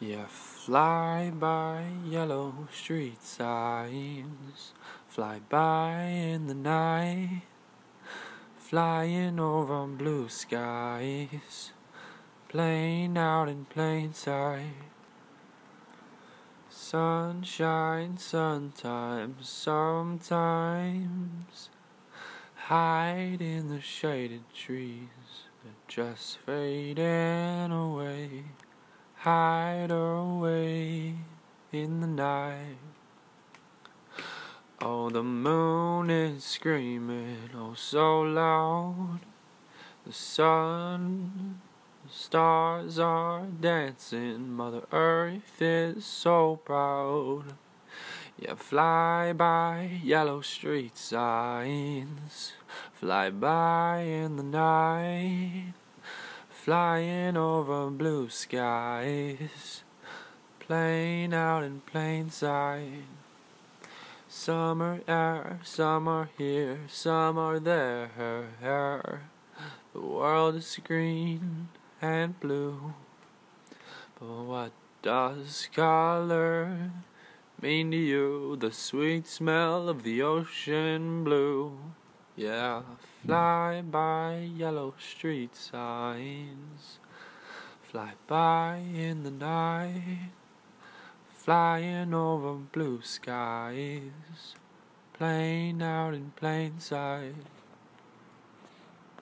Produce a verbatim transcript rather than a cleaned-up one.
Yeah, fly by yellow street signs, fly by in the night, flying over blue skies, playing out in plain sight. Sunshine sometimes, sometimes, hide in the shaded trees, just fading away. Hide away in the night. Oh, the moon is screaming, oh so loud. The sun, the stars are dancing. Mother Earth is so proud. Yeah, fly by yellow street signs, fly by in the night, flying over blue skies, playing out in plain sight. Some are air, some are here, some are there. The world is green and blue, but what does color mean to you? The sweet smell of the ocean blue. Yeah, fly by yellow street signs, fly by in the night, flying over blue skies, playing out in plain sight.